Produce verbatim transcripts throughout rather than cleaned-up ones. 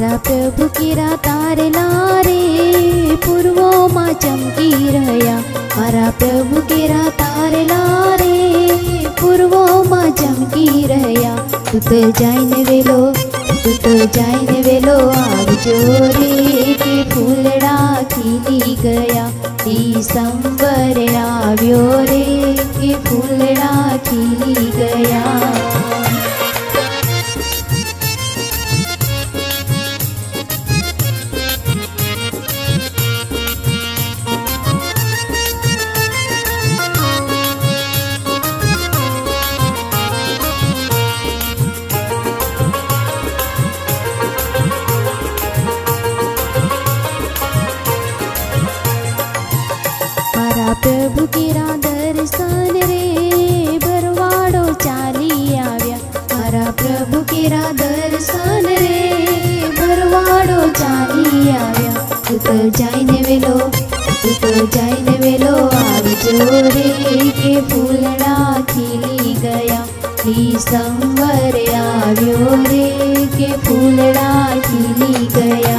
मारा प्रभु केरा तारे लारे पूर्वो माँ चमकी रह्या। मारा प्रभु केरा तारे लारे पूर्वो माँ चमकी रह्या। तू तो जाइने वेलो तू तो जाइने वेलो आवजो रे के फूलड़ा खिली गया। दिसंबर आव्यो रे के फूलड़ा खिली गया। प्रभु केरा दर्शन रे भरवाड़ो चाली आव्या। मारा प्रभु केरा दर्शन रे भरवाड़ो चाली आव्या। तू तो जाइने वेलो तू तो जाइने वेलो आवजो रे के फूलड़ा खिली गया। दिसंबर आव्यो रे के फूलड़ा खिली गया।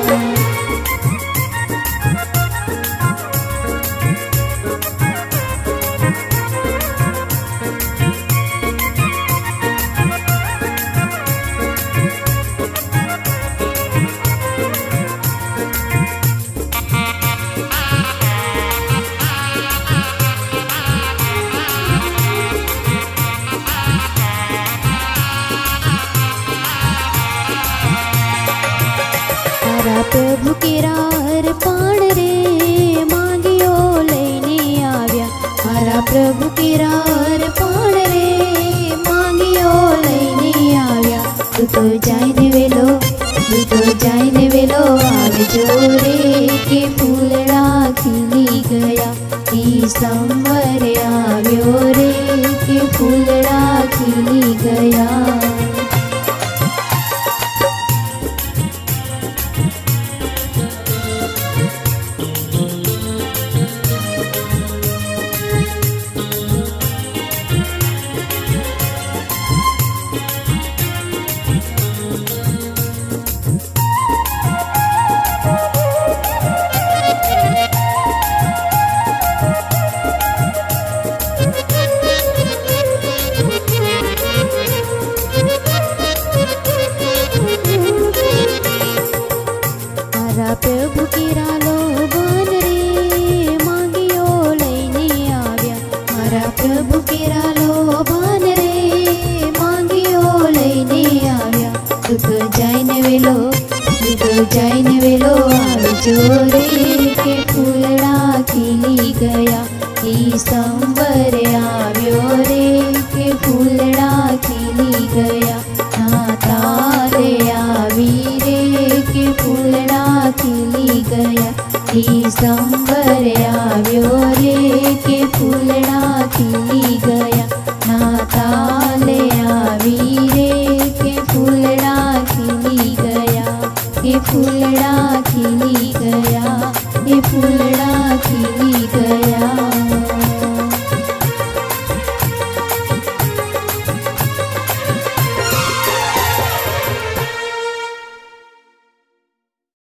प्रभु केरा अर्पण रे मांगियो लईने आव्या। मारा प्रभु केरा अर्पण रे मांगियो लईने आव्या। तू तो जाइने वेलो तू तो जाइने वेलो आवजो रे के फूलड़ा खिली गया। दिसंबर आव्यो रे के फूलड़ा खिली गया। प्रभु केरा लोभन रे मांगियो लईने आव्या। मारा प्रभु केरा लोभन रे मांगियो लईने आव्या। तू तो जाइने वेलो तू तो जाइने वेलो आवजो रे के फूलड़ा खिली गया। दिसंबर आव्यो रे के फूलड़ा खिली गया। नाताले आवी रे के फूलड़ा खिली गया। दिसंबर आव्यो रे के फूलड़ा खिली गया। नाताले आवी रे के फूलड़ा खिली गया। के फूलड़ा